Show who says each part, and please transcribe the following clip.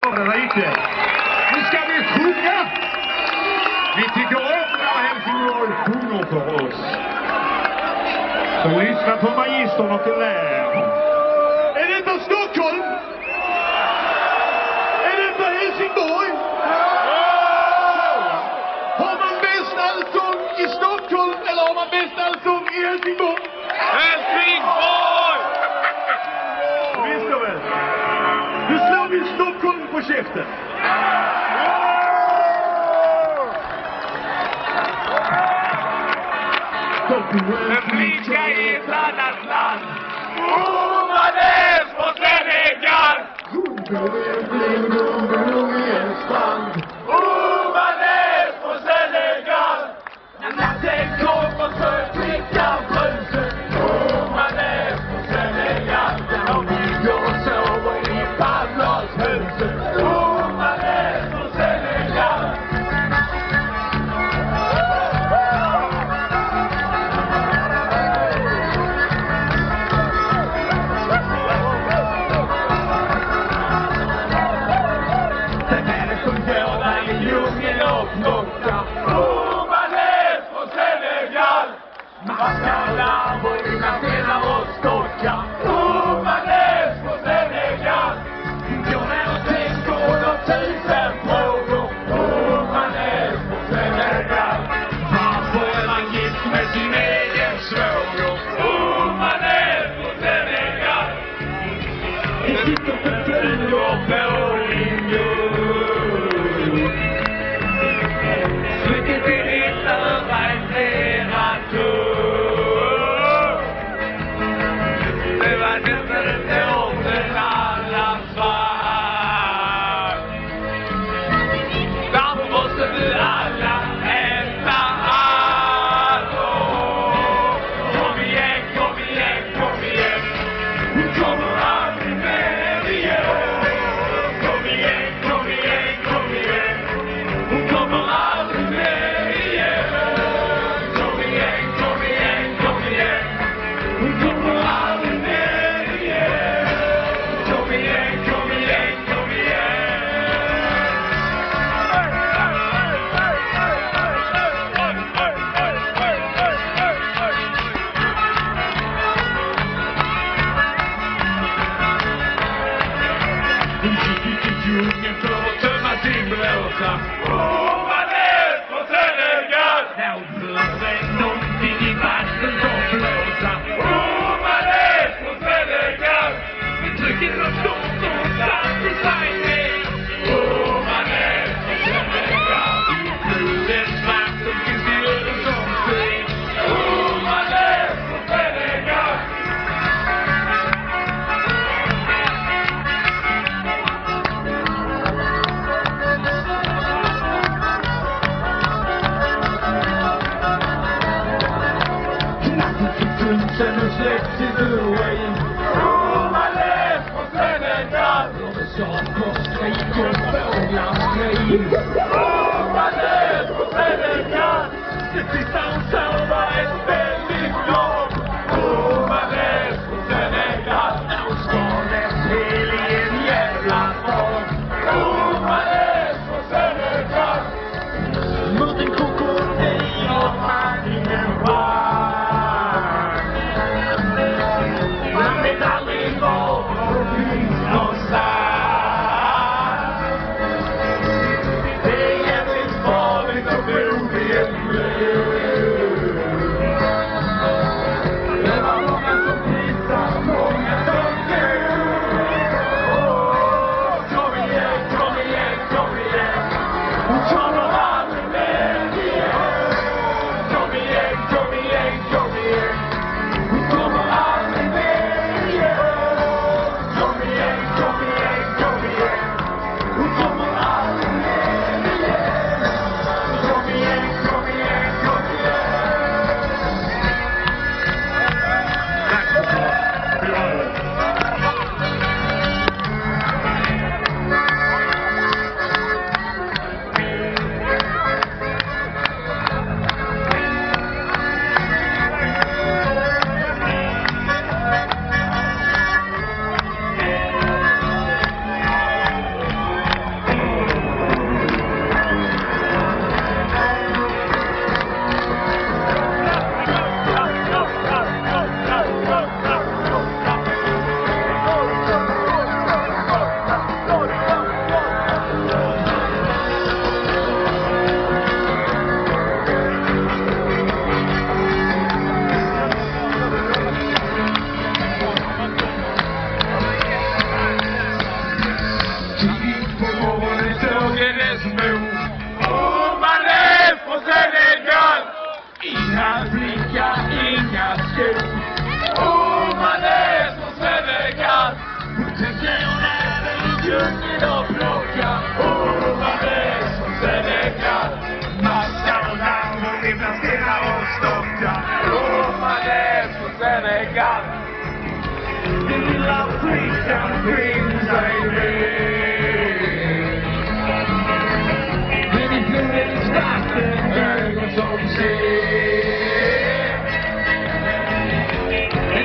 Speaker 1: Nu ska vi sjunga! Vi tycker om när Helsingborg sjunger för oss. Så lyssna på magistern och lär. Är det inte Stockholm? Är det inte Helsingborg? Har man bäst allsång i Stockholm eller har man bäst allsång i Helsingborg?
Speaker 2: Helsingborg!
Speaker 1: Visst då väl? Nu slår vi Stockholm på käften.
Speaker 2: Den flinka i ett annat land. Romades på Senegal. Romades på Senegal. När natten kommer för flickan brösen. Romades på Senegal. Och vi går och sover i pannlarshusen. Romades på Senegal. Maskarna vågna spelar och storkar. Romades på Senegal. Går ner och tänker och 1000 frågor. Romades på Senegal. Varför är man gift med sin egen svåger? Romades på Senegal. Vi sitter för flyger på linjer. Slycket i ditt öra är flera tur. Romades på Senegal. Now blåser någonting i vatten som blåsa. Romades på Senegal. Vi trycker upp stort och starkt i sajten. Romades på Senegal. I blodets vatten finns det öden som syn. Romades på Senegal. Sen du släpps i duellen. Romades på Senegal. Både saker skrik och fåglar skrik. Romades på Senegal. Det sista hon sa var ett väldigt lång. Romades på Senegal. När hon skades hel i en jävla form. Romades på Senegal. Mot en krokodil och ingen var. Afrika, Bangladesh och Senegal. Maskar och namn och rivna stenar och stockar. Bangladesh och Senegal. Din lilla flickan finns sig med. Men i blodet starkt en ögon som ser.